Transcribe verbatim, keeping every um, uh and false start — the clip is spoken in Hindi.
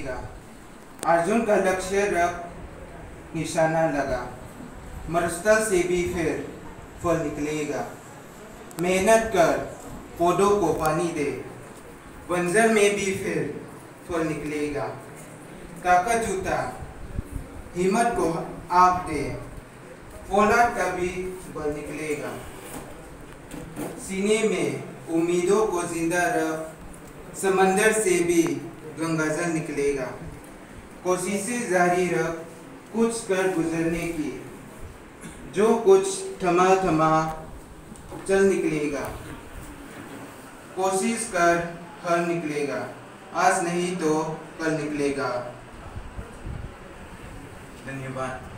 निकलेगा। अर्जुन का लक्ष्य रख निशाना लगा, मरुस्थल से भी फिर फल निकलेगा। मेहनत कर, पौधों को पानी दे, बंजर में भी फिर फल निकलेगा। काका जूता हिम्मत को आग दे, फौलाद का भी बल निकलेगा। सीने में उम्मीदों को जिंदा रख, समंदर से भी गंगाजल निकलेगा। कोशिशें जारी रख, कुछ कर गुजरने की, जो कुछ थमा थमा चल निकलेगा। कोशिश कर, हल निकलेगा, आज नहीं तो कल निकलेगा। धन्यवाद।